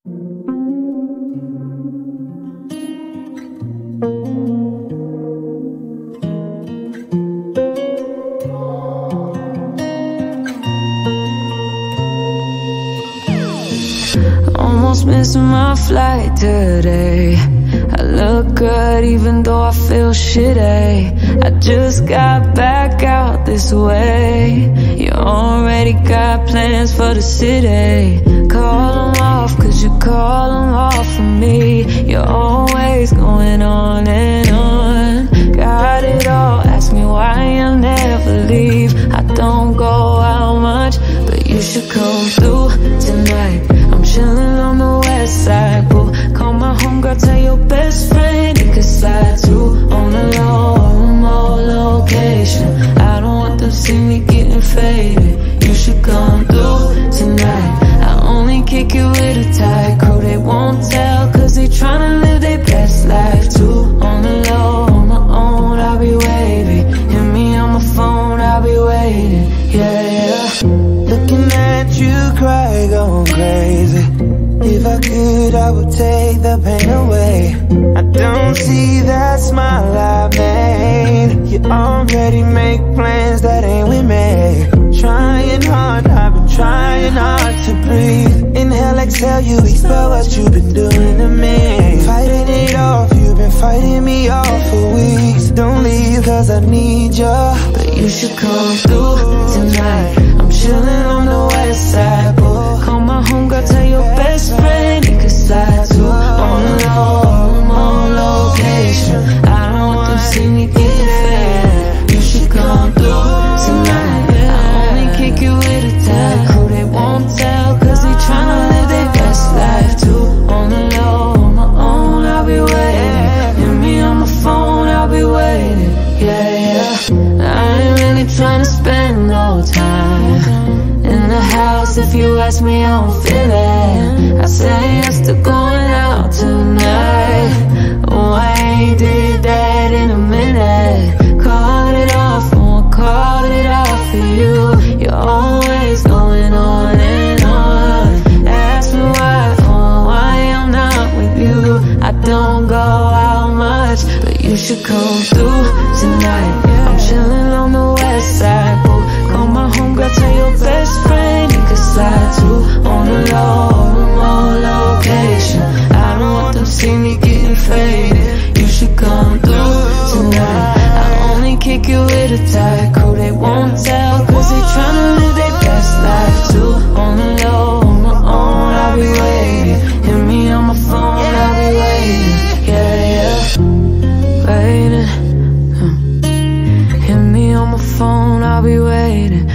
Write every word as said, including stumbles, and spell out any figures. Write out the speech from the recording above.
Almost missing my flight today. I look good even though I feel shitty. I just got back out this way. You already got plans for the city. Call them off cause you call them off for me. You're always going on and on. Got it all, ask me why I'll never leave. I don't go out much, but you should come through tonight. I'm chillin' on the Westside, boo. Call my homegirl, tell your best friend he could slide too. On the low, remote location. I don't want them see me getting faded. You should come through tonight. I only kick it with a tight crew. They won't tell cause they tryna live their best life too. On the low, on my own, I'll be wavy. Hit me on my phone, I'll be waiting. Yeah, yeah. Looking at you cry, going crazy. If I could, I would take the pain away. I don't see that smile I made. You already make plans that ain't with me. Trying hard, I've been trying hard to breathe. Inhale, exhale, you expel what you've been doing to me. Fighting it off, you've been fighting me off for weeks. Don't leave cause I need ya, but you should come through tonight. I'm chillin' on the Westside, boo. Call my homegirl, tell your best friend he could slide too. On the low, remote location. I don't want them see me getting fed. You should come through tonight. I only kick it with a tag crew. They won't tell cause they tryna live their best life too. On the low, on my own, I'll be waiting. Hit me on my phone, I'll be waiting. Yeah, yeah. I ain't really tryna spend no time in the house. If you ask me, I don't feel it. I say yes to going out tonight. Oh, I ain't did that in a minute. Call it off, won't call it off for you. You're always going on and on. Ask me why, oh, why I'm not with you. I don't go out much, but you should come through tonight. I'm chillin' on the Westside, boo. Call my homegirl, tell your best friend he could slide too. On the low, remote location. I don't want them see me getting faded. You should come through tonight. I only kick it with a tight crew. They won't tell cause they tryna live their best life too. On the low, on my own, I'll be waiting. Hit me on my phone, I'll be waiting. Yeah, yeah, waiting. Hit me on my phone, I'll be waiting.